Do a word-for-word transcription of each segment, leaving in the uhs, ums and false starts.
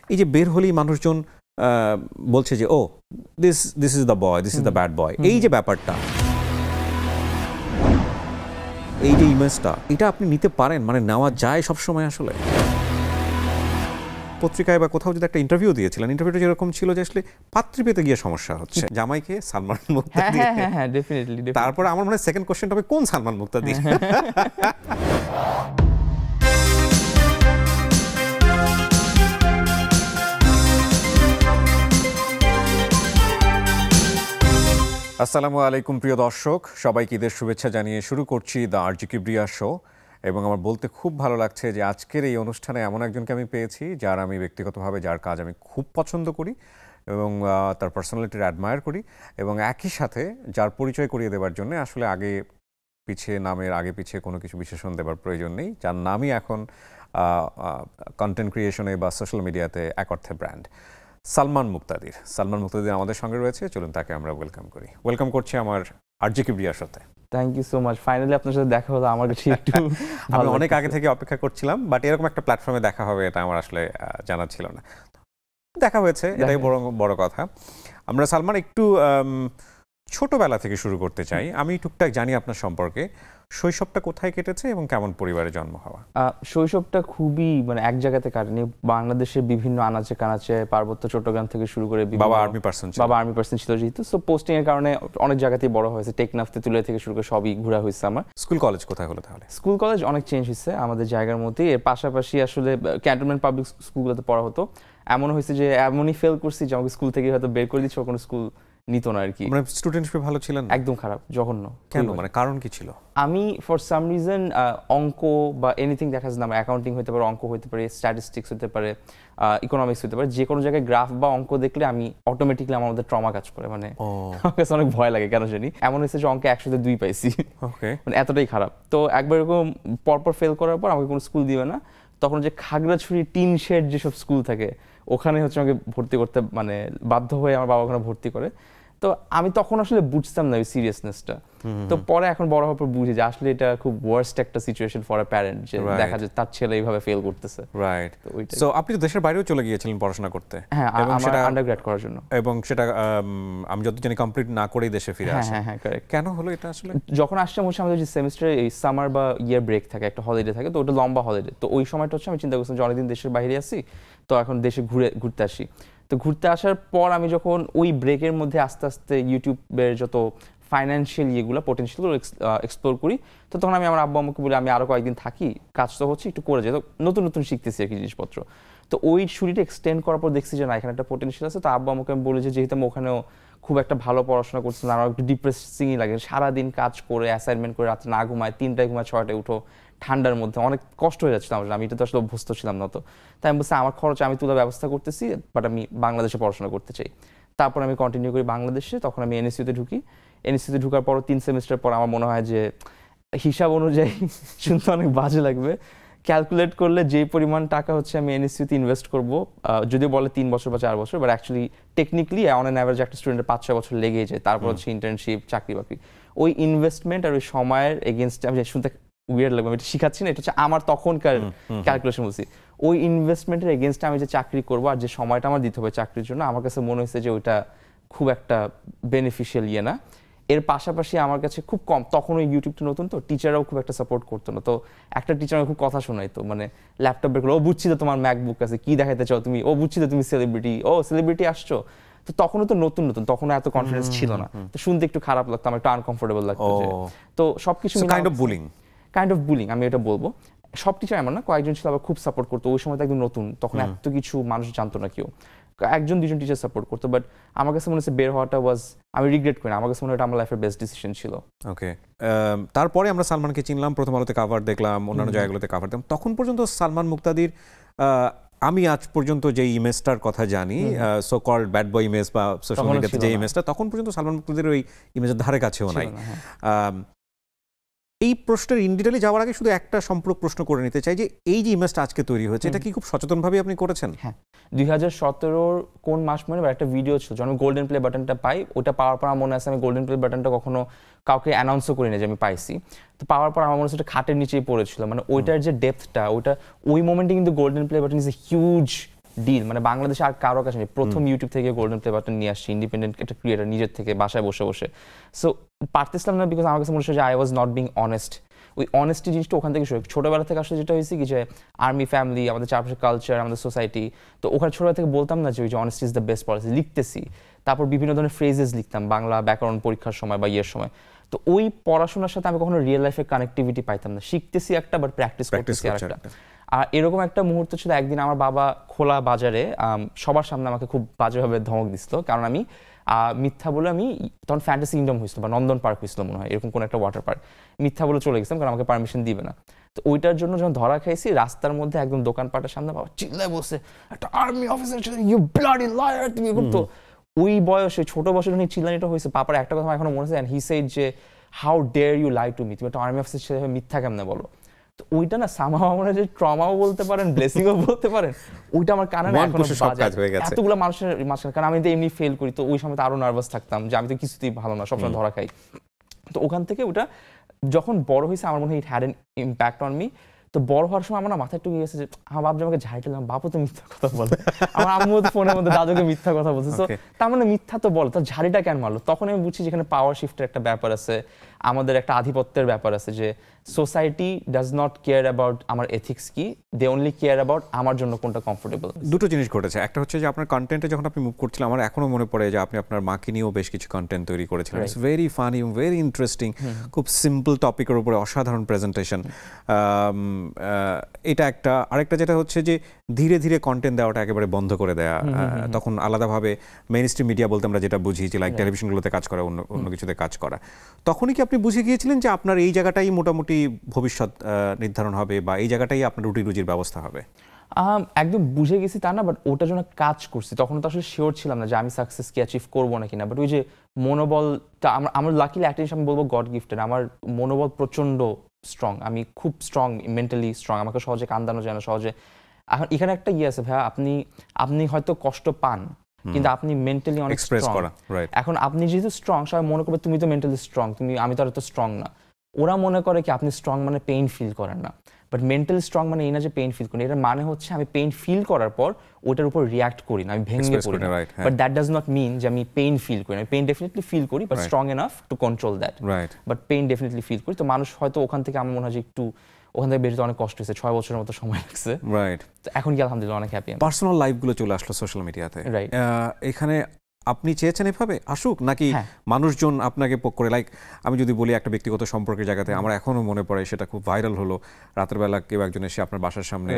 এই যে বের হলেই মানুষজন বলছে যে oh this this is the boy, this is the bad boy, এই যে ব্যাপারটা, এই যে ইমেজটা, এটা আপনি নিতে পারেন, মানে নেওয়া যায় সবসময়? আসলে পত্রিকায় বা কোথাও যদি একটা ইন্টারভিউ দিয়েছিলেন, ইন্টারভিউটা যেরকম ছিল যে আসলে পাত্রী পেতে গিয়ে সমস্যা হচ্ছে, জামাইকে সালমান মুক্তাদি, হ্যাঁ হ্যাঁ হ্যাঁ ডেফিনেটলি। তারপরে আমার মনে হয় সেকেন্ড কোশ্চেনটা হবে কোন সালমান মুক্তাদি। আসসালামু আলাইকুম প্রিয় দর্শক, সবাইকে ঈদের শুভেচ্ছা জানিয়ে শুরু করছি দ্য আরজি কিবরিয়া শো। এবং আমার বলতে খুব ভালো লাগছে যে আজকের এই অনুষ্ঠানে এমন একজনকে আমি পেয়েছি যার আমি ব্যক্তিগতভাবে যার কাজ আমি খুব পছন্দ করি এবং তার পার্সোনালিটির অ্যাডমায়ার করি, এবং একই সাথে যার পরিচয় করিয়ে দেওয়ার জন্য আসলে আগে পিছিয়ে নামের আগে পিছিয়ে কোনো কিছু বিশেষণ দেওয়ার প্রয়োজন নেই, যার নামই এখন কন্টেন্ট ক্রিয়েশনে বা সোশ্যাল মিডিয়াতে এক অর্থে ব্র্যান্ড, সালমান মুক্তাদির। সালমান মুক্তাদির আমাদের সঙ্গে রয়েছে, চলুন তাকে আমরা ওয়েলকাম করি। ওয়েলকাম করছি আমার আরজি কিবরিয়ার সাথে। Thank you so much, finally আপনার সাথে দেখা হলো, আমার কাছে একটু আমি অনেক আগে থেকে অপেক্ষা করছিলাম, বাট এরকম একটা প্ল্যাটফর্মে দেখা হবে এটা আমার আসলে জানা ছিল না। দেখা হয়েছে, এটাই বড় বড় কথা। আমরা সালমান একটু ছোটবেলা থেকে শুরু করতে চাই। আমি টুকটাক জানি আপনার সম্পর্কে, শৈশবটা কোথায় কেটেছে এবং কেমন পরিবারে জন্ম হওয়া? শৈশবটা খুবই মানে এক জায়গাতে কাটেনি, বাংলাদেশের বিভিন্ন আনাচে কানাচে, পার্বত্য চট্টগ্রাম থেকে শুরু করে। বাবা আর্মি পার্সন ছিল, বাবা আর্মি পার্সন ছিল যেহেতু, সো পোস্টিং এর কারণে অনেক জায়গাতেই বড় হয়েছে, টেকনাফ তেতুলিয়া থেকে শুরু করে সবই ঘোরা হয়েছে আমার। স্কুল কলেজ কোথায় হলো তাহলে? স্কুল কলেজ অনেক চেঞ্জ হয়েছে আমাদের জায়গার মধ্যে। এর পাশাপাশি আসলে ক্যান্টনমেন্ট পাবলিক স্কুলগুলোতে পড়া হতো। এমন হয়েছে যে এমনই ফেল করছি যে আমাকে স্কুল থেকে হয়তো বের করে দিচ্ছে, কোনো স্কুল নিত না আর কি। মানে স্টুডেন্ট হিসেবে ভালো ছিলেন? একদম খারাপ, জঘন্য। কেন, মানে কারণ কি ছিল? আমি ফর সাম রিজন অঙ্ক বা এনিথিং দেখা যায় না, অ্যাকাউন্টিং হতে পারে, অঙ্ক হতে পারে, স্ট্যাটিস্টিক্স হতে পারে, ইকোনমিক্স হতে পারে, যে কোনো জায়গায় গ্রাফ বা অঙ্ক দেখলে আমি অটোমেটিকলি আমার মধ্যে ট্রমা কাজ করে, মানে আমার কাছে অনেক ভয় লাগে কেন জানি। এমন হয়েছে যে অঙ্কে একশোতে দুই পাইছি, মানে এতটাই খারাপ। তো একবার এরকম পরপর ফেল করার পর আমাকে কোনো স্কুল দিবে না, তখন যে খাগড়াছড়ি টিন শেড যেসব স্কুল থাকে ওখানে হচ্ছে আমাকে ভর্তি করতে, মানে বাধ্য হয়ে আমার বাবা ওখানে ভর্তি করে। তো আমি তখন আসলে বুঝতাম না ওই সিরিয়াসনেসটা। তো পরে এখন বড় হওয়ার পর বুঝি যে আসলে এটা খুব ওয়ার্স্ট একটা সিচুয়েশন ফর আ প্যারেন্ট, যে দেখা যায় তার ছেলে এইভাবে ফেল করতেছে। রাইট। সো আপনি তো দেশের বাইরেও চলে গিয়েছিলেন পড়াশোনা করতে? হ্যাঁ, আমার আন্ডারগ্রেড করার জন্য। এবং সেটা আমি যত জানি কমপ্লিট না করেই দেশে ফিরে আসেন। হ্যাঁ হ্যাঁ কারেক্ট। কেন হলো এটা আসলে? যখন আসলাম হচ্ছে আমাদের যে সেমিস্টারে এই সামার বা ইয়ার ব্রেক থাকে, একটা হলিডে থাকে, তো ওটা লম্বা হলিডে। তো ওই সময়টা হচ্ছে আমি চিন্তা করছিলাম যে অনেকদিন দেশের বাইরে আসি, তো এখন দেশে ঘুরে ঘুরতে আসি। তো ঘুরতে আসার পর আমি যখন ওই ব্রেকের মধ্যে আস্তে আস্তে ইউটিউবের যত ফাইন্যান্সিয়াল ইয়েগুলো পোটেনশিয়ালগুলো এক্সপ্লোর করি, তো তখন আমি আমার আব্বু আম্মুকে বলি আমি আরও কয়েকদিন থাকি, কাজ তো হচ্ছে একটু করে যাই, তো নতুন নতুন শিখতেছি আর কি জিনিসপত্র। তো ওই ছুটিটা এক্সটেন্ড করার পর দেখছি যে না, এখানে একটা পোটেনশিয়াল আছে। তো আব্বু আম্মুকে আমি বলি যে যেহেতু আমি ওখানেও খুব একটা ভালো পড়াশোনা করছি না, আমার একটু ডিপ্রেসিংই লাগে, সারাদিন কাজ করে অ্যাসাইনমেন্ট করে রাত্রে না ঘুমায়, তিনটায় ঘুমায়, ছয়টায় উঠো, ঠান্ডার মধ্যে অনেক কষ্ট হয়ে যাচ্ছিল আমার, আমি এটা তো আসলে অভ্যস্ত ছিলাম না। তো তাই আমি বলছি আমার খরচ আমি তোলার ব্যবস্থা করতেছি, বাট আমি বাংলাদেশে পড়াশোনা করতে চাই। তারপর আমি কন্টিনিউ করি বাংলাদেশে, তখন আমি এনএসইউতে ঢুকি। এনএসইউতে ঢুকার পর তিন সেমিস্টার পর আমার মনে হয় যে হিসাব অনুযায়ী শুনতে অনেক বাজে লাগবে, ক্যালকুলেট করলে যে পরিমাণ টাকা হচ্ছে আমি এনএসইউতে ইনভেস্ট করবো, যদিও বলে তিন বছর বা চার বছর, but actually technically on an average একটা স্টুডেন্টের পাঁচ ছয় বছর লেগেই যায়। তারপর হচ্ছে ইন্টার্নশিপ, চাকরি বাকরি, ওই ইনভেস্টমেন্ট আর ওই সময়ের এগেনস্টে আমি শুনতে উইয়ার্ড লাগবে, আমি এটা শিখাচ্ছি না, এটা হচ্ছে আমার তখনকার ক্যালকুলেশন বলছি। ওই ইনভেস্টমেন্টের এগেনস্টে আমি যে চাকরি করবো আর যে সময়টা আমার দিতে হবে চাকরির জন্য, আমার কাছে মনে হয়েছে যে ওইটা খুব একটা বেনিফিশিয়াল ইয়ে না। এর পাশাপাশি আমার কাছে খুব কম, তখন ওই ইউটিউবটা নতুন, তো টিচাররাও খুব একটা সাপোর্ট করতো না। তো একটা টিচার খুব কথা শোনাইতো, মানে ল্যাপটপ বের করে, ও বুঝছি তো তোমার ম্যাকবুক আছে, কি দেখাইতে চাও তুমি, ও বুঝছি তো তুমি সেলিব্রিটি, ও সেলিব্রিটি আসছো। তো তখনও তো নতুন নতুন, তখন এত কনফিডেন্স ছিল না, তো শুনতে একটু খারাপ লাগতো, আমার একটু আনকমফোর্টেবল লাগতো। তো সবকিছু kind of bullying kind of bullying আমি এটা বলবো। সব টিচার এমন না, কয়েকজন ছিল আবার খুব সাপোর্ট করতো। ওই সময় তো একদম নতুন, তখন এত কিছু মানুষ জানতো না, কেউ একজন দুজন টিচার সাপোর্ট করতো, বাট আমার কাছে মনে হচ্ছে বের হওয়াটা ওয়াজ, আমি রিগ্রেট করি না, আমার কাছে মনে হয় আমার লাইফের বেস্ট ডিসিশন ছিল। ওকে, তারপরে আমরা সালমানকে চিনলাম, প্রথম আলোতে কাভার দেখলাম, অন্যান্য জায়গাগুলোতে কাভার দেখলাম। তখন পর্যন্ত সালমান মুক্তাদির আমি আজ পর্যন্ত যে ইমেজটার কথা জানি, so called bad boy image বা সোশ্যাল মিডিয়াতে যে ইমেজটা, তখন পর্যন্ত সালমান মুক্তাদির ওই ইমেজের ধারে কাছেও নাই। এই প্রশ্নের ইন ডিটেইলে যাওয়ার আগে শুধু একটা সম্পূর্ণ প্রশ্ন করে নিতে চাই যে এই যে ইমেজটা আজকে তৈরি হয়েছে, এটা কি খুব সচেতনভাবে আপনি করেছেন? হ্যাঁ, দুই হাজার সতেরোর কোন মাস মনে একটা ভিডিও ছিল, যখন গোল্ডেন প্লে বাটনটা পাই, ওটা পাওয়ার পর আমার মনে আছে আমি গোল্ডেন প্লে বাটনটা কখনো কাউকে অ্যানাউন্সও করি না যে আমি পাইছি। তো পাওয়ার পর আমার মনে হচ্ছে খাটের নিচেই পড়েছিল, মানে ওইটার যে ডেপথটা, ওইটা ওই মোমেন্টে কিন্তু golden play button is a huge deal, মানে বাংলাদেশে আর কারো কাছে নেই। প্রথম ইউটিউব থেকে গোল্ডেন প্লে বাটন নিয়ে আসছি, ইন্ডিপেন্ডেন্ট একটা ক্রিয়েটার নিজের থেকে বাসায় বসে বসে। সো পারতেছিলাম না, বিকজ আমার কাছে মনে হচ্ছে যে I was not being honest. ওই অনেস্টি জিনিসটা ওখান থেকে শুরু, ছোটোবেলা থেকে আসলে যেটা হয়েছে কি যে আর্মি ফ্যামিলি, আমাদের চারপাশে কালচার, আমাদের সোসাইটি, তো ওখানে ছোটোবেলা থেকে বলতাম না যে ওই যে honesty is the best policy, লিখতেছি। তারপর বিভিন্ন ধরনের ফ্রেজেস লিখতাম বাংলা ব্যাকরণ পরীক্ষার সময় বা ইয়ের সময়। তো ওই পড়াশোনার সাথে আমি কখনো রিয়েল লাইফে কানেক্টিভিটি পাইতাম না, শিখতেছি একটা বাট প্র্যাকটিস করতেছি আরেকটা। আর এরকম একটা মুহূর্ত ছিল, একদিন আমার বাবা খোলা বাজারে সবার সামনে আমাকে খুব বাজেভাবে ধমক দিছিল, কারণ আমি মিথ্যা বলে, আমি তখন ফ্যান্টাসি কিংডম হয়েছিল বা নন্দন পার্ক হয়েছিল মনে হয়, এরকম কোনো একটা ওয়াটার পার্ক, মিথ্যা বলে চলে গেছিলাম কারণ আমাকে পারমিশন দিবে না। তো ওইটার জন্য যখন ধরা খাইছি রাস্তার মধ্যে একদম দোকানপাটের সামনে, বাবা চিল্লায় বসে, একটা army officer you bloody liar, তুমি এরকম। তো ওই বয়সে ছোট বয়সে যখন চিল্লানিটা হয়েছে, পাপার একটা কথা এখনো মনে আছে, হি সেড যে how dare you lie to me, তুমি একটা আর্মি অফিসার ছেলে মিথ্যা কেমনে বলো। তো ওইটা না সামহাও আমরা যে ট্রমাও বলতে পারেন, ব্লেসিংও বলতে পারেন, ওইটা আমার কানে এখনো বাজে এতগুলো মানুষের মাঝখানে। কারণ আমি তো এমনি ফেল করি, তো ওই সময় তো আরো নার্ভাস থাকতাম যে আমি তো কিছুতেই ভালো না, সবসময় ধরা খাই। তো ওখান থেকে ওটা যখন বড় হয়েছে আমার মনে হয় it had an impact on me. তো বড় হওয়ার সময় আমার মাথায় একটু গিয়েছে যে আমার বাপ যে আমাকে ঝাড়ি দিলাম, বাপও তো মিথ্যা কথা বলে, আমার আম্মু তো ফোনের মধ্যে দাদুকে মিথ্যা কথা বলছে, তো তার মানে মিথ্যা তো বল, তার ঝাড়িটা কেন মারলো। তখন আমি বুঝছি যেখানে পাওয়ার শিফটের একটা ব্যাপার আছে, আমাদের একটা আধিপত্যের ব্যাপার আছে, যে society does not care about আমার এথিক্স কি, দে অনলি কেয়ার অ্যাবাউট আমার জন্য কোনটা কমফোর্টেবল। দুটো জিনিস ঘটেছে, একটা হচ্ছে যে আপনার কন্টেন্টে যখন আপনি মুভ করছিলেন, আমার এখনো মনে পড়ে যে আপনি আপনার মাকে নিয়েও বেশ কিছু কন্টেন্ট তৈরি করেছিলেন, it's very funny, very interesting, খুব সিম্পল টপিকের উপরে অসাধারণ প্রেজেন্টেশন। এটা একটা। আরেকটা যেটা হচ্ছে যে ধীরে ধীরে কন্টেন্ট দেওয়াটা একেবারে বন্ধ করে দেয়া, তখন আলাদাভাবে মেইন স্ট্রিম মিডিয়া বলতে আমরা যেটা বুঝি যে লাইক টেলিভিশনগুলোতে কাজ করা, অন্য অন্য কিছুতে কাজ করা, তখনই কি আপনি বুঝে গিয়েছিলেন যে আপনার এই জায়গাটাই মোটামুটি ভবিষ্যৎ নির্ধারণ হবে বা এই জায়গাটাই আপনার রুটি রুজির ব্যবস্থা হবে? একদম বুঝে গেছি তা না, বাট ওটার জন্য কাজ করছি। তখন তো আসলে শিওর ছিলাম না যে আমি সাকসেস কি অ্যাচিভ করবো না কিনা, বাট ওই যে মনোবলটা আমার আমার লাকিলি একটা জিনিস আমি বলবো গড গিফটেড, আমার মনোবল প্রচণ্ড স্ট্রং, আমি খুব স্ট্রং, মেন্টালি স্ট্রং, আমাকে সহজে কান্দানো যায় না সহজে। এখন এখানে একটা ইয়ে আছে ভাইয়া, আপনি আপনি হয়তো কষ্ট পান কিন্তু আপনি মেন্টালি অনেক স্ট্রং। এখন আপনি যেহেতু স্ট্রং, সবাই মনে করবে তুমি তো মেন্টালি স্ট্রং, তুমি আমি তো আর তো স্ট্রং না। ওরা মনে করে কি আপনি স্ট্রং মানে পেইন ফিল করেন না, বাট মেন্টালি স্ট্রং মানে এই না যে পেইন ফিল করি, এটার মানে হচ্ছে আমি পেইন ফিল করার পর ওটার উপর রিয়াক্ট করি না, আমি ভেঙে পড়ি না, but that does not mean যে আমি পেইন ফিল করি না। পেইন ডেফিনেটলি ফিল করি, but strong enough to control that, but pain definitely feel করি। তো মানুষ হয়তো ওখান থেকে আমার মনে হয় যে একটু ওখান থেকে বেরোতে অনেক কষ্ট হয়েছে, ছয় বছরের মতো সময় লাগছে, রাইট। এখন কি আলহামদুলিল্লাহ অনেক হ্যাপি। পার্সোনাল লাইফগুলো চলে আসলো সোশ্যাল মিডিয়াতে, রাইট। এখানে আপনি চেয়েছেন এভাবে আসুক নাকি মানুষজন আপনাকে পোক করে? লাইক আমি যদি বলি একটা ব্যক্তিগত সম্পর্কের জায়গাতে আমার এখনও মনে পড়ে সেটা খুব ভাইরাল হলো, রাতের বেলা কেউ একজন এসে আপনার বাসার সামনে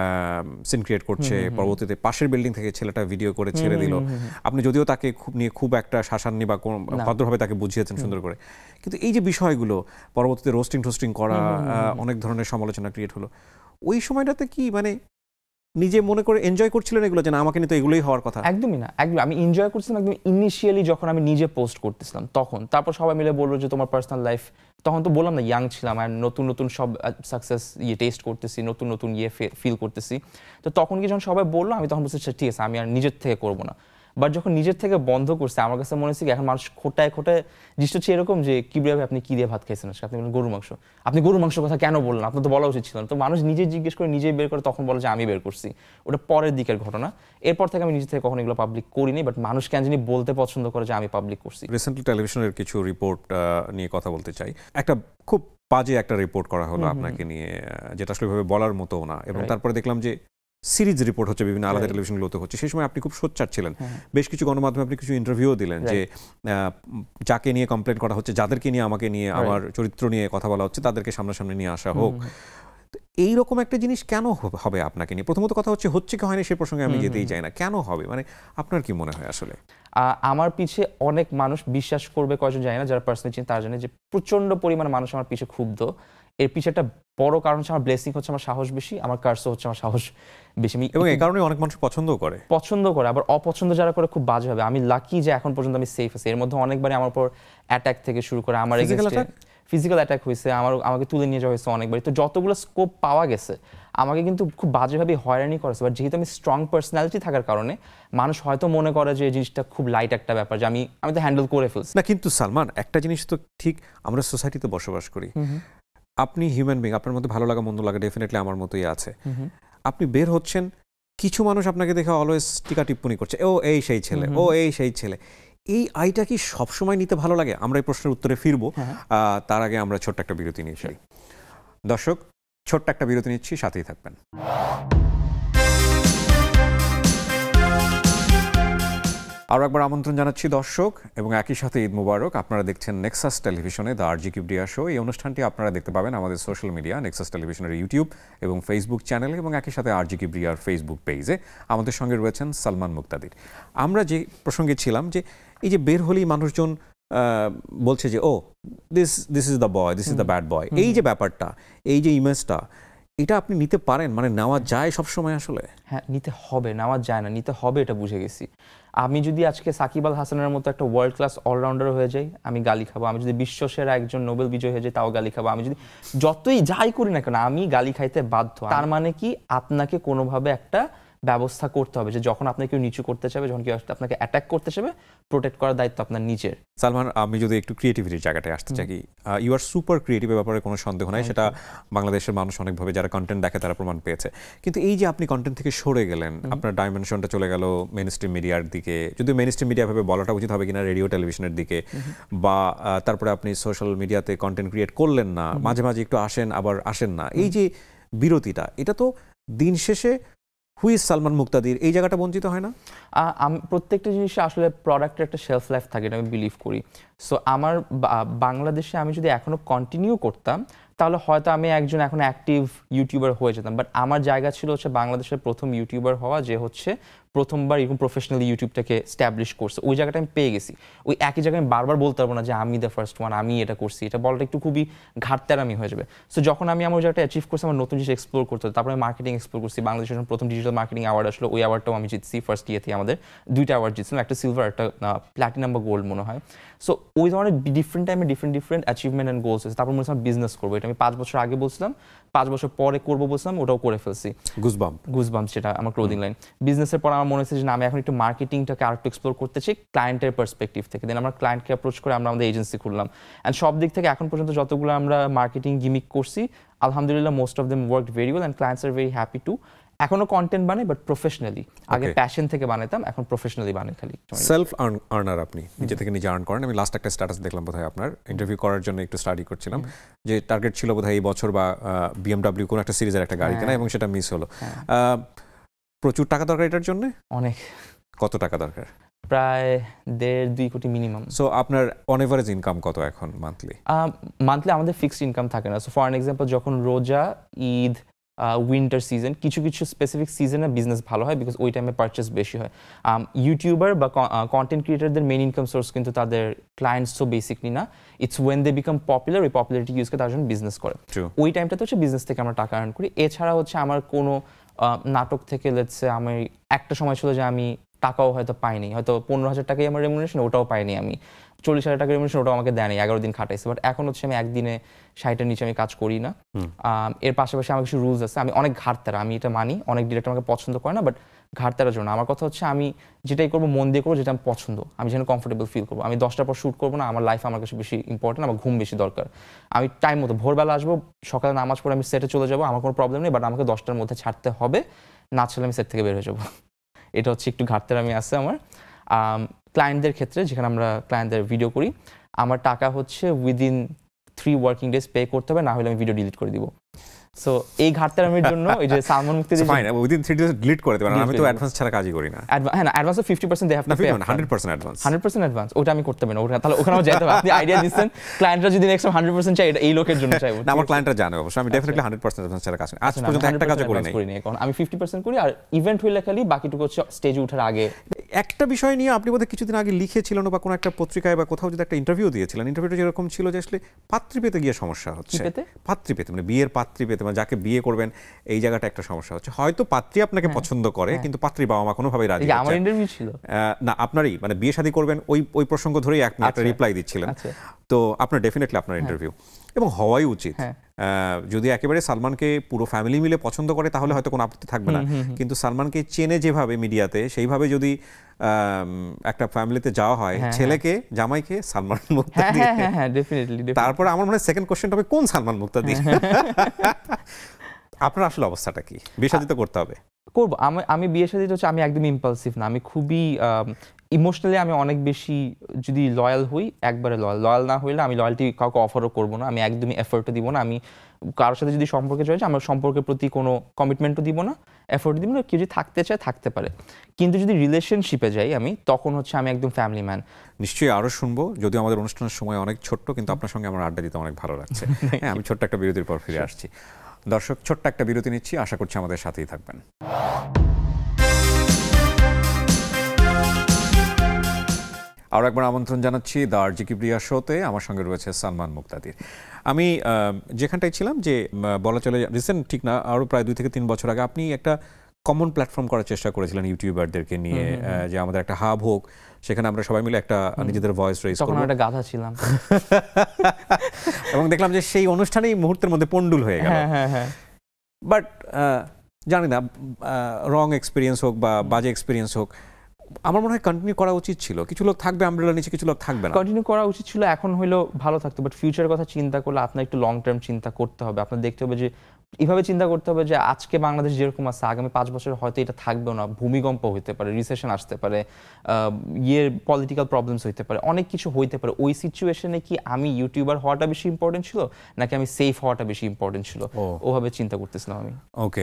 সিন ক্রিয়েট করছে, পরবর্তীতে পাশের বিল্ডিং থেকে ছেলেটা ভিডিও করে ছেড়ে দিল, আপনি যদিও তাকে খুব নিয়ে খুব একটা শাসাননি বা ভদ্রভাবে তাকে বুঝিয়েছেন সুন্দর করে, কিন্তু এই যে বিষয়গুলো পরবর্তীতে রোস্টিং টোস্টিং করা, অনেক ধরনের সমালোচনা ক্রিয়েট হলো, ওই সময়টাতে কি মানে নিজে মনে করে এনজয় করছিলেন এগুলো যে না আমাকে নিয়ে তো এগুলোই হওয়ার কথা? একদমই না, একদম আমি এনজয় করছিলাম একদম ইনিশিয়ালি যখন আমি নিজে পোস্ট করতেছিলাম তখন। তারপর সবাই মিলে বললো যে তোমার পার্সোনাল লাইফ, তখন তো বললাম না ইয়াং ছিলাম আর নতুন নতুন সব সাকসেস ইয়ে টেস্ট করতেছি, নতুন নতুন ইয়ে ফিল করতেছি। তো তখন কি যখন সবাই বললো আমি তখন বলছি ঠিক আছে আমি আর নিজের থেকে করবো না। বাট যখন নিজের থেকে বন্ধ করছে আমার কাছে মনে হচ্ছে কি এখন মানুষ খোটায় খোটায় জিনিস হচ্ছে এরকম যে কি ভাবে আপনি কি দিয়ে ভাত খাইছেন, আপনি বলেন গরুর মাংস, আপনি গরুর মাংসের কথা কেন বললেন, আপনার তো বলা উচিত ছিল না। তো মানুষ নিজে জিজ্ঞেস করে নিজেই বের করে তখন বলে যে আমি বের করছি, ওটা পরের দিকের ঘটনা। এরপর থেকে আমি নিজে থেকে কখনো এগুলো পাবলিক করিনি, বাট মানুষ কেন জানি বলতে পছন্দ করে যে আমি পাবলিক করছি। রিসেন্টলি টেলিভিশনের কিছু রিপোর্ট নিয়ে কথা বলতে চাই। একটা খুব বাজে একটা রিপোর্ট করা হলো আপনাকে নিয়ে, যেটা আসলে ভাবে বলার মতো না, এবং তারপরে দেখলাম যে সিরিজ রিপোর্ট হচ্ছে বিভিন্ন আলাদা টেলিভিশনগুলোতে হচ্ছে। সেই সময় আপনি খুব সোচ্চার ছিলেন, বেশ কিছু গণমাধ্যমে আপনি কিছু ইন্টারভিউ দিলেন যে যাকে নিয়ে কমপ্লেন করা হচ্ছে, যাদেরকে নিয়ে আমাকে নিয়ে আমার চরিত্র নিয়ে কথা বলা হচ্ছে তাদেরকে সামনাসামনি নিয়ে আসা হোক। এইরকম একটা জিনিস কেন হবে আপনাকে নিয়ে? প্রথমত কথা হচ্ছে হচ্ছে কি হয়নি সে প্রসঙ্গে আমি যেতেই চাই না, কেন হবে মানে আপনার কি মনে হয়? আসলে আমার পিছে অনেক মানুষ, বিশ্বাস করবে কয়জন জানি না, যারা পার্সোনালি চিনি তারা জানে যে প্রচন্ড পরিমাণ মানুষ আমার পিছে ক্ষুব্ধ। এর পিছে একটা বড় কারণ হচ্ছে আমার ব্লেসিং হচ্ছে আমার সাহস বেশি, আমার কার্সও হচ্ছে আমার সাহস বেশি, এবং এই কারণে অনেক মানুষ পছন্দ করে পছন্দ করে আবার অপছন্দ যারা করে খুব বাজে হবে। আমি লাকি যে এখন পর্যন্ত আমি সেফ আছি। এর মধ্যে অনেকবারই আমার উপর অ্যাটাক থেকে শুরু করে আমার ফিজিক্যাল অ্যাটাক হয়েছে, আমার আমাকে তুলে নিয়ে যাওয়া হয়েছে অনেকবারই। তো যতগুলো স্কোপ পাওয়া গেছে আমাকে কিন্তু খুব বাজেভাবে হয়রানি করেছে। বাট যেহেতু আমি স্ট্রং পার্সোনালিটি থাকার কারণে মানুষ হয়তো মনে করে যে এই জিনিসটা খুব লাইট একটা ব্যাপার, যে আমি আমি তো হ্যান্ডেল করে ফেলছি না। কিন্তু সালমান, একটা জিনিস তো ঠিক, আমরা সোসাইটিতে বসবাস করি, আপনি হিউম্যান বিং, আপনার মধ্যে ভালো লাগা মন্দ লাগা ডেফিনেটলি আমার মতোই আছে। আপনি বের হচ্ছেন, কিছু মানুষ আপনাকে দেখে অলওয়েজ টিকা টিপ্পনি করছে, ও এই সেই ছেলে, ও এই সেই ছেলে। এই আইটা কি সবসময় নিতে ভালো লাগে? আমরা এই প্রশ্নের উত্তরে ফিরবো, তার আগে আমরা ছোট্ট একটা বিরতি নিয়ে ফেলি। দর্শক, ছোট্ট একটা বিরতি নিচ্ছি, সাথেই থাকবেন। আরও একবার আমন্ত্রণ জানাচ্ছি দর্শক, এবং একই সাথে ঈদ মুবারক। আপনারা দেখছেন নেক্সাস টেলিভিশনে দ্য আরজি কিবরিয়া শো। এই অনুষ্ঠানটি আপনারা দেখতে পাবেন আমাদের সোশ্যাল মিডিয়া, নেক্সাস টেলিভিশনের ইউটিউব এবং ফেসবুক চ্যানেলে, এবং একই সাথে আরজি কিবরিয়ার ফেসবুক পেজে। আমাদের সঙ্গে রয়েছেন সালমান মুক্তাদির। আমরা যে প্রসঙ্গে ছিলাম, যে এই যে বের হলেই মানুষজন বলছে যে oh this this is the boy, this is the bad boy, এই যে ব্যাপারটা, এই যে ইমেজটা, এটা আপনি নিতে পারেন? মানে নেওয়া যায় সবসময়? আসলে হ্যাঁ, নিতে হবে, নেওয়া যায় না, নিতে হবে, এটা বুঝে গেছি। আমি যদি আজকে সাকিব আল হাসানের মতো একটা ওয়ার্ল্ড ক্লাস অলরাউন্ডার হয়ে যাই, আমি গালি খাবো। আমি যদি বিশ্বসেরা একজন নোবেল বিজয়ী হয়ে যাই, তাও গালি খাবো। আমি যদি যতই যাই করি না কেন, আমি গালি খাইতে বাধ্য। তার মানে কি, আপনাকে কোনোভাবে একটা ব্যবস্থা করতে হবে যে যখন আপনাকে কেউ নিচু করতে চাবে, যখন কেউ আপনাকে অ্যাটাক করতে চাবে, প্রোটেক্ট করার দায়িত্ব আপনার নিজের। সালমান, আমি যদি একটু ক্রিয়েটিভিটির জায়গাটায় আসতে চাই, ইউ আর সুপার ক্রিয়েটিভের ব্যাপারে কোনো সন্দেহ নাই, সেটা বাংলাদেশের মানুষ অনেকভাবে যারা কন্টেন্ট দেখে তারা প্রমাণ পেয়েছে। কিন্তু এই যে আপনি কন্টেন্ট থেকে সরে গেলেন, আপনার ডাইমেনশনটা চলে গেল মেইন স্ট্রিম মিডিয়ার দিকে, যদিও মেইন স্ট্রিম মিডিয়া ভাবে বলাটা উচিত হবে কিনা রেডিও টেলিভিশনের দিকে, বা তারপরে আপনি সোশ্যাল মিডিয়াতে কন্টেন্ট ক্রিয়েট করলেন না, মাঝে মাঝে একটু আসেন আবার আসেন না, এই যে বিরতিটা, এটা তো দিন শেষে হুই ইজ সালমান মুক্তাদির, এই জায়গাটা বঞ্চিত হয় না? আমি প্রত্যেকটা জিনিসে আসলে প্রোডাক্টের একটা শেলফ লাইফ থাকে, এটা আমি বিলিভ করি। সো আমার বাংলাদেশে আমি যদি এখনো কন্টিনিউ করতাম, তাহলে হয়তো আমি একজন এখন অ্যাক্টিভ ইউটিউবার হয়ে যেতাম। বাট আমার জায়গা ছিল হচ্ছে বাংলাদেশের প্রথম ইউটিউবার হওয়া, যে হচ্ছে প্রথমবার এরকম প্রফেশনালি ইউটিউবটাকে স্ট্যাবলিশ করছে। ওই জায়গাটা আমি পেয়ে গেছি। ওই একই জায়গায় আমি বারবার বলতে পারবো না যে আমি দ্য ফার্স্ট ওয়ান, আমি এটা করছি, এটা বলাটা একটু খুবই ঘাটতেরামি হয়ে যাবে। সো যখন আমি আমার জায়গাটা অ্যাচিভ করছি, আমার নতুন জিনিস এক্সপ্লোর করতে হবে। তারপরে আমি মার্কেটিং এক্সপ্লোর করছি। বাংলাদেশের প্রথম ডিজিটাল মার্কেটিং অ্যাওয়ার্ড আসলো, ওই অ্যাওয়ার্ডটাও আমি জিতছি ফার্স্ট ইয়েতে। আমাদের দুইটা অ্যাওয়ার্ড জিতছিলাম, একটা সিলভার, একটা প্ল্যাটিনাম বা গোল্ড মনে হয়। সো ওই ধরনের ডিফারেন্ট টাইমে different different achievement and goals আছে। তারপর মনে হচ্ছে বিজনেস করবো, এটা আমি পাঁচ বছর আগে বলছিলাম, পাঁচ বছর পরে করবো বলছিলাম, ওটাও করে ফেলছি। গুজবাম্প গুজবাম্প যেটা আমার ক্লোদিং লাইন। বিজনেসের পর আমার মনে হচ্ছে যে আমি এখন একটু মার্কেটিংটাকে আর একটু এক্সপ্লোর করতে চাই ক্লায়েন্টের পার্সপেক্টিভ থেকে। দেন আমরা ক্লায়েন্টকে অ্যাপ্রোচ করে আমরা আমাদের এজেন্সি খুললাম। অ্যান্ড সব দিক থেকে এখন পর্যন্ত যতগুলো আমরা মার্কেটিং গিমিক করছি, আলহামদুলিল্লাহ most of them worked very well and clients are very happy too. এখনো কন্টেন্ট বানাই, বাট প্রফেশনালি। আগে প্যাশন থেকে বানাতাম, এখন প্রফেশনালি বানাই খালি। সেলফ আর্নার, আপনি নিজে থেকে নিজে আর্ন করেন। আমি লাস্ট একটা স্ট্যাটাস দেখলাম বোধহয় আপনার, ইন্টারভিউ করার জন্য একটু স্টাডি করছিলাম, যে টার্গেট ছিল বোধহয় এই বছর বা বিএমডব্লিউ কোনো একটা সিরিজের একটা গাড়ি কেনা, এবং সেটা মিস হলো। প্রচুর টাকা দরকার এটার জন্য? অনেক। কত টাকা দরকার? প্রায় দেড় দুই কোটি মিনিমাম। সো আপনার অন এভারেজ ইনকাম কত এখন মান্থলি? মান্থলি আমাদের ফিক্সড ইনকাম থাকে না। সো ফর অ্যান এক্সাম্পল, যখন রোজা, ঈদ, উইন্টার সিজন, কিছু কিছু স্পেসিফিক সিজনে বিজনেস ভালো হয়, বিকজ ওই টাইমে পারচেস বেশি হয়। ইউটিউবার বা কন্টেন্ট ক্রিয়েটারদের মেইন ইনকাম সোর্স কিন্তু তাদের ক্লায়েন্টস তো বেসিকলি না, it's when they become popular, ওই পপুলারিটি ইউজ করে তার জন্য বিজনেস করে। ওই টাইমটাতে হচ্ছে বিজনেস থেকে আমরা টাকা আর্ন করি। এছাড়া হচ্ছে আমার কোনো নাটক থেকে লেটসে আমি একটা সময় ছিল যে আমি টাকাও হয়তো পাইনি, হয়তো পনেরো হাজার টাকাই আমার রেমুনারেশন, ওটাও পাইনি আমি। চল্লিশ হাজার টাকা রেমুনারেশন, ওটাও আমাকে দেয়নি, এগারো দিন খাটাইছে। বাট এখন হচ্ছে আমি একদিনে ষাটের নিচে আমি কাজ করি না। এর পাশাপাশি আমার কিছু রুলস আছে, আমি অনেক ঘাটতারা, আমি এটা মানি। অনেক ডিরেক্টর আমাকে পছন্দ করে না, বাট ঘাটতারার জন্য আমার কথা হচ্ছে আমি যেটাই করবো মন দিয়ে করবো, যেটা আমি পছন্দ, আমি যেন কমফোর্টেবল ফিল করবো। আমি দশটার পর শ্যুট করবো না, আমার লাইফ আমার কাছে বেশি ইম্পর্টেন্ট, আমার ঘুম বেশি দরকার। আমি টাইম মতো ভোরবেলা আসবো, সকালে নামাজ পড়ে আমি সেটে চলে যাবো, আমার কোনো প্রবলেম নেই, বাট আমাকে দশটার মধ্যে ছাড়তে হবে, না ছাড়লে আমি সেট থেকে বের হয়ে যাবো। এটা হচ্ছে একটু ঘাটতারামি আছে আমার। ক্লায়েন্টদের ক্ষেত্রে, যেখানে আমরা ক্লায়েন্টদের ভিডিও করি, আমার টাকা হচ্ছে within three working days pay করতে হবে, না হলে আমি ভিডিও ডিলিট করে দিব। সো এই ঘাটতারামির জন্য ওই যে Salman Muqtadir fine, within three days delete করে দেবেন। আমি তো অ্যাডভান্স ছাড়া কাজই করি না। হ্যাঁ না, advance fifty percent they have to pay, hundred percent advance. Hundred percent advance, ওটা আমি করতে পারি না। ওটা তাহলে ওখানেও যেতে হবে। আপনি আইডিয়া দিচ্ছেন, ক্লায়েন্টরা যদি নেক্সট হান্ড্রেড পার্সেন্ট চাই, এটা এই লোকের জন্য চাইবো না। আমার ক্লায়েন্টরা জানে অবশ্যই, আমি ডেফিনেটলি হান্ড্রেড পার্সেন্ট অ্যাডভান্স ছাড়া কাজ করি। আজ পর্যন্ত একটা কাজও করি নাই। এখন আমি ফিফটি পার্সেন্ট করি, আর ইভেন্ট হইলে খালি বাকিটুকু হচ্ছে স্টেজে ওঠার আগে। একটা বিষয় নিয়ে আপনি বোধহয় কিছুদিন আগে লিখেছিলেন বা কোনো একটা পত্রিকায় বা কোথাও যদি একটা ইন্টারভিউ দিয়েছিলেন, ইন্টারভিউটা যেরকম ছিল যে আসলে পাত্রী পেতে গিয়ে সমস্যা হচ্ছে। পাত্রী পেতে মানে বিয়ের পাত্রী পেতে, মানে যাকে বিয়ে করবেন, এই জায়গাটা একটা সমস্যা হচ্ছে। হয়তো পাত্রী আপনাকে পছন্দ করে, কিন্তু পাত্রীর বাবা মা কোনোভাবেই রাজি হচ্ছে না। আমার ইন্টারভিউ ছিল না, আপনারই মানে বিয়ে শাদী করবেন, ওই ওই প্রসঙ্গ ধরেই আপনি একটা রিপ্লাই দিচ্ছিলেন। তো আপনার ডেফিনেটলি আপনার ইন্টারভিউ, এবং হওয়াই উচিত। যদি একেবারে সালমানকে পুরো ফ্যামিলি মিলে পছন্দ করে, তাহলে হয়তো কোনো আপত্তি থাকবে না। কিন্তু সালমানকে চেনে যেভাবে মিডিয়াতে, সেইভাবে যদি একটা ফ্যামিলিতে যাওয়া হয়, ছেলেকে জামাইকে সালমান মুক্তাদি, তারপরে আমার মনে হয় সেকেন্ড কোশ্চেনটা হবে কোন সালমান মুক্তাদি। আপনার আসলে অবস্থাটা কি? বিয়ে শাদী তো করতে হবে। করবো। আমি আমি বিয়ে শাদী হচ্ছে আমি একদম ইম্পালসিভ না, আমি খুবই ইমোশনালি আমি অনেক বেশি যদি লয়াল হই একবারে লয়াল, লয়াল না হইলে আমি লয়ালটি কাউকে অফারও করবো না, আমি একদমই এফোর্টও দিব না। আমি কারোর সাথে যদি সম্পর্কে জড়িয়েছি আমার সম্পর্কের প্রতি কোনো কমিটমেন্টও দিব না, এফোর্ট দিব না। কেউ যদি থাকতে চায় থাকতে পারে, কিন্তু যদি রিলেশনশিপে যাই আমি তখন হচ্ছে আমি একদম ফ্যামিলি ম্যান। নিশ্চয়ই আরও শুনবো, যদিও আমাদের অনুষ্ঠানের সময় অনেক ছোট্ট, কিন্তু আপনার সঙ্গে আমার আড্ডা দিতে অনেক ভালো লাগছে। হ্যাঁ, আমি ছোট্ট একটা বিরতির পর ফিরে আসছি। দর্শক, ছোট্ট একটা বিরতি নিচ্ছি, আশা করছি আমাদের সাথেই থাকবেন। আরও একবার আমন্ত্রণ জানাচ্ছি দ্য আরজিকি ব্রিয়া শোতে। আমার সঙ্গে রয়েছে সালমান মুক্তাদির। আমি যেখানটায় ছিলাম যে বলা চলে রিসেন্ট ঠিক না, আরও প্রায় দুই থেকে তিন বছর আগে আপনি একটা কমন প্ল্যাটফর্ম করার চেষ্টা করেছিলেন ইউটিউবারদেরকে নিয়ে, যে আমাদের একটা হাব হোক, সেখানে আমরা সবাই মিলে একটা নিজেদের ভয়েস রেজ করব। তখন একটা গাধা ছিলাম এবং দেখলাম যে সেই অনুষ্ঠানেই মুহূর্তের মধ্যে পন্ডুল হয়ে গেল। বাট জানি না, রং এক্সপিরিয়েন্স হোক বা বাজে এক্সপিরিয়েন্স হোক, আমার মনে হয় কন্টিনিউ করা উচিত ছিল। কিছু লোক থাকবে আমব্রেলার নিচে, কিছু লোক থাকবে না। কন্টিনিউ করা উচিত ছিল, এখন হইলো ভালো থাকতো। বাট ফিউচারের কথা চিন্তা করলে আপনার একটু লং টার্ম চিন্তা করতে হবে। আপনার দেখতে হবে যে এইভাবে চিন্তা করতে হবে যে আজকে বাংলাদেশ যেরকম আছে আগামী পাঁচ বছর হয়তো এটা থাকবেও না, ভূমিকম্প হইতে পারে, রিসেশন আসতে পারে, ইয়ের পলিটিক্যাল প্রবলেমস হইতে পারে, অনেক কিছু হইতে পারে। ওই সিচুয়েশনে কি আমি ইউটিউবার হওয়াটা বেশি ইম্পর্টেন্ট ছিল নাকি আমি সেফ হওয়াটা বেশি ইম্পর্টেন্ট ছিল, ওভাবে চিন্তা করতেছিলাম আমি। ওকে,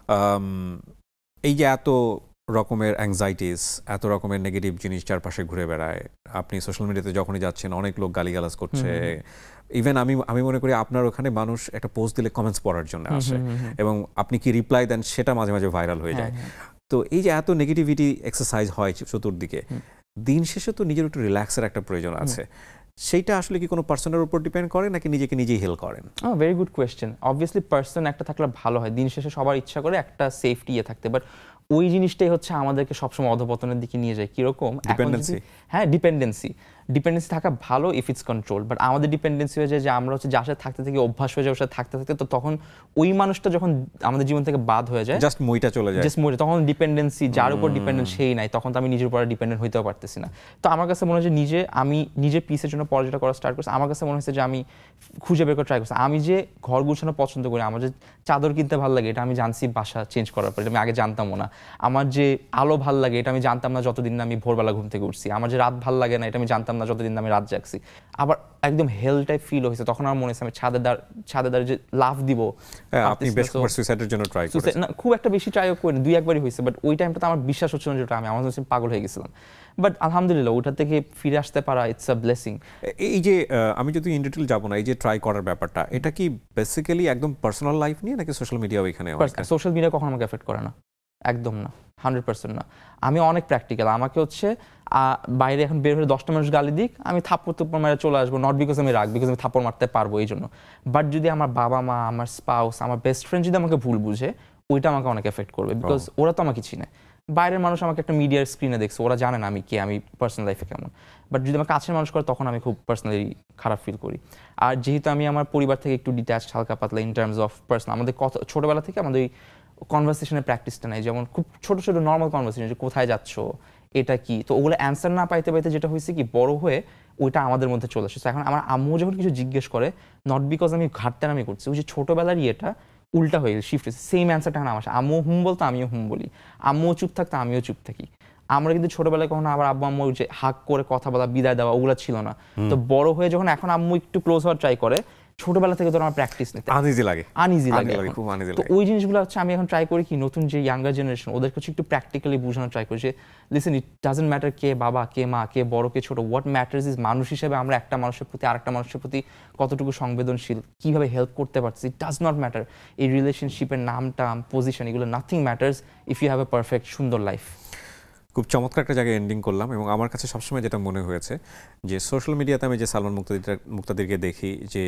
এই যে এত রকমের অ্যাংজাইটিস, এত রকমের নেগেটিভ জিনিস চারপাশে ঘুরে বেড়ায়, আপনি সোশ্যাল মিডিয়াতে যখনই যাচ্ছেন অনেক লোক গালিগালাজ করছে। ইভেন আমি আমি মনে করি আপনার ওখানে মানুষ একটা পোস্ট দিলে কমেন্টস পড়ার জন্য আসে, এবং আপনি কি রিপ্লাই দেন সেটা মাঝে মাঝে ভাইরাল হয়ে যায়। তো এই যে এত নেগেটিভিটি এক্সারসাইজ হয় চতুর্দিকে, দিন শেষে তো নিজের একটু রিল্যাক্সের একটা প্রয়োজন আছে। সেইটা আসলে কি কোনো পার্সনের উপর ডিপেন্ড করে নাকি নিজেকে নিজেই হেল করেন? oh very good question. Obviously person একটা থাকলে ভালো হয়, দিন শেষে সবার ইচ্ছা করে একটা সেফটি ইয়ে থাকতে, বাট ওই জিনিসটাই হচ্ছে আমাদেরকে সবসময় অধপতনের দিকে নিয়ে যায়। কিরকম? ডিপেন্ডেন্সি। হ্যাঁ, ডিপেন্ডেন্সি ডিপেন্ডেন্সি থাকা ভালো ইফ ইটস কন্ট্রোল, বাট আমাদের ডিপেন্ডেন্সি হয়ে যায় যে আমরা হচ্ছে যার সাথে থাকতে থেকে অভ্যাস হয়ে যায়, ওর সাথে থাকতে থাকতে, তো তখন ওই মানুষটা যখন আমাদের জীবন থেকে বাদ হয়ে যায়, জাস্ট মইটা চলে যায়, জাস্ট মই, তখন ডিপেন্ডেন্সি যার উপর ডিপেন্ডেন্ট সেই নাই, তখন তো আমি নিজের উপর ডিপেন্ডেন্ট হইতেও পারতেছি না। তো আমার কাছে মনে হয় যে নিজে আমি নিজের পিসের জন্য পরে যেটা করা স্টার্ট করছি, আমার কাছে মনে হচ্ছে যে আমি খুঁজে বের করে ট্রাই করছি। আমি যে ঘর গুছানো পছন্দ করি, আমার যে চাদর কিনতে ভালো লাগে, এটা আমি জানছি বাসা চেঞ্জ করার পর, এটা আমি আগে জানতামও না। আমার যে আলো ভাল লাগে, এটা আমি জানতাম না যতদিন না আমি ভোরবেলা ঘুম থেকে উঠছি। আমার যে রাত ভাল লাগে না, এটা আমি জানতাম না যতদিন না আমি রাত জাগছি। আবার একদম হেল টাইপ ফিল হয়েছে, তখন আমার মনে হচ্ছে আমি ছাদের দাঁড় ছাদের দাঁড়ে যে লাফ দিব। আপনি বেশ কয়েকবার সুইসাইডের জন্য ট্রাই করেছেন? না, খুব একটা বেশি ট্রাইও করিনি, দুই একবারই হয়েছে, বাট ওই টাইমটাতে আমার বিশ্বাস হচ্ছে না যেটা আমি আমার কাছে পাগল হয়ে গেছিলাম। বাট আলহামদুলিল্লাহ ওটা থেকে ফিরে আসতে পারা ইটস আ ব্লেসিং। এই যে আমি যদি ইন ডিটেইল যাব না, এই যে ট্রাই করার ব্যাপারটা, এটা কি বেসিক্যালি একদম পার্সোনাল লাইফ নিয়ে নাকি সোশ্যাল মিডিয়াও এখানে? সোশ্যাল মিডিয়া কখনো আমাকে এফেক্ট করে না, একদম না, হান্ড্রেড পার্সেন্ট না। আমি অনেক প্র্যাকটিক্যাল। আমাকে হচ্ছে বাইরে এখন বের হয়ে দশটা মানুষ গালি দিক, আমি থাপ্পড় তুপ্পড় মেরে চলে আসবো, নট বিকজ আমি রাগ, বিকজ আমি থাপ্পড় মারতে পারবো এই জন্য। বাট যদি আমার বাবা মা, আমার স্পাউস, আমার বেস্ট ফ্রেন্ড যদি আমাকে ভুল বুঝে, ওইটা আমাকে অনেক এফেক্ট করবে, বিকজ ওরা তো আমাকে চিনে। বাইরের মানুষ আমাকে একটা মিডিয়ার স্ক্রিনে দেখছে, ওরা জানে না আমি কে, আমি পার্সোনাল লাইফে কেমন। বাট যদি আমার কাছের মানুষ করে, তখন আমি খুব পার্সোনালি খারাপ ফিল করি। আর যেহেতু আমি আমার পরিবার থেকে একটু ডিট্যাচড, হালকা পাতলা ইন টার্মস অফ পার্সোনাল, আমাদের কত ছোটোবেলা থেকে আমাদের কনভারসেশনের প্র্যাকটিসটা নেই, যেমন খুব ছোটো ছোটো নর্মাল কনভারসেশন, যে কোথায় যাচ্ছ, এটা কি, তো ওগুলো অ্যান্সার না পাইতে পাইতে যেটা হয়েছে কি, বড় হয়ে ওইটা আমাদের মধ্যে চলে আসছে। এখন আমার আম্মু যখন কিছু জিজ্ঞেস করে, নট বিকজ আমি ঘাটতারামি করছি, ওই যে ছোটোবেলার ইয়েটা উল্টা হয়ে গেছে, শিফট হয়েছে, সেম অ্যান্সারটা এখন আমার, আম্মু হুম বলতো আমিও হুম বলি, আম্মুও চুপ থাকতো আমিও চুপ থাকি। আমরা কিন্তু ছোটবেলায় কখনো আবার আব্বু আম্মু যে হাক করে কথা বলা, বিদায় দেওয়া, ওগুলো ছিল না। তো বড় হয়ে যখন এখন আম্মু একটু ক্লোজ হওয়ার ট্রাই করে, ছোটবেলা থেকে তো আমার প্র্যাকটিস নিতে আনইজি লাগে, আনইজি লাগে, খুব আনইজি লাগে। তো ওই জিনিসগুলো হচ্ছে আমি এখন ট্রাই করি কি, নতুন যে ইয়াঙ্গার জেনারেশন, ওদেরকে হচ্ছে একটু প্র্যাকটিক্যালি বোঝানোর ট্রাই করি যে লিসেন, ইট ডাজন্ট ম্যাটার কে বাবা, কে মা, কে বড়, কে ছোট, হোয়াট ম্যাটার্স ইজ মানুষ হিসেবে আমরা একটা মানুষের প্রতি আরেকটা মানুষের প্রতি কতটুকু সংবেদনশীল, কিভাবে হেল্প করতে পারছি, ইট ডাজ নট ম্যাটার। এই রিলেশনশিপের নাম টাম পজিশন এগুলো nothing matters if you have a perfect সুন্দর লাইফ। খুব চমৎকার একটা জায়গায় এন্ডিং করলাম। এবং আমার কাছে সবসময় যেটা মনে হয়েছে যে সোশ্যাল মিডিয়াতে আমি যে সালমান মুক্তাদির মুক্তাদিরকে দেখি যে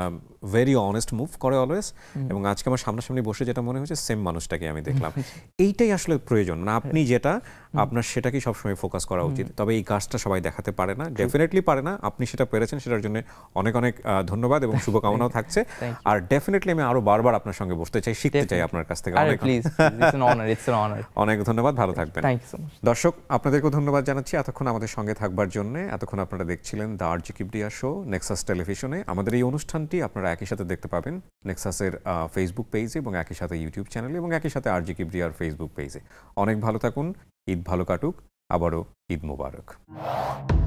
ভেরি অনেস্ট মুভ করে অলওয়েজ, এবং আজকে আমার সামনাসামনি বসে যেটা মনে হয়েছে সেম মানুষটাকে আমি দেখলাম। এইটাই আসলে প্রয়োজন না, আপনি যেটা আপনার সেটাকেই সবসময় ফোকাস করা উচিত। তবে এই কাজটা সবাই দেখাতে পারে না, ডেফিনেটলি পারে না। আপনি সেটা পেরেছেন, সেটার জন্য অনেক অনেক ধন্যবাদ এবং শুভকামনাও থাকছে। আর ডেফিনেটলি আমি আরো বারবার আপনার সঙ্গে বসতে চাই, শিখতে চাই আপনার কাছ থেকে। অনেক অনেক ধন্যবাদ, ভালো থাকবেন। দর্শক আপনাদেরকেও ধন্যবাদ জানাচ্ছি এতক্ষণ আমাদের সঙ্গে থাকবার জন্য। এতক্ষণ আপনারা দেখছিলেন the RJ Kibria show Nexus টেলিভিশনে। আমাদের এই অনুষ্ঠানটি আপনারা একই সাথে দেখতে পাবেন নেক্সাসের ফেসবুক পেজে এবং একই সাথে ইউটিউব চ্যানেলে এবং একই সাথে আরজি কিবরিয়ার ফেসবুক পেজে। অনেক ভালো থাকুন, ঈদ ভালো কাটুক, আবারও ঈদ মোবারক।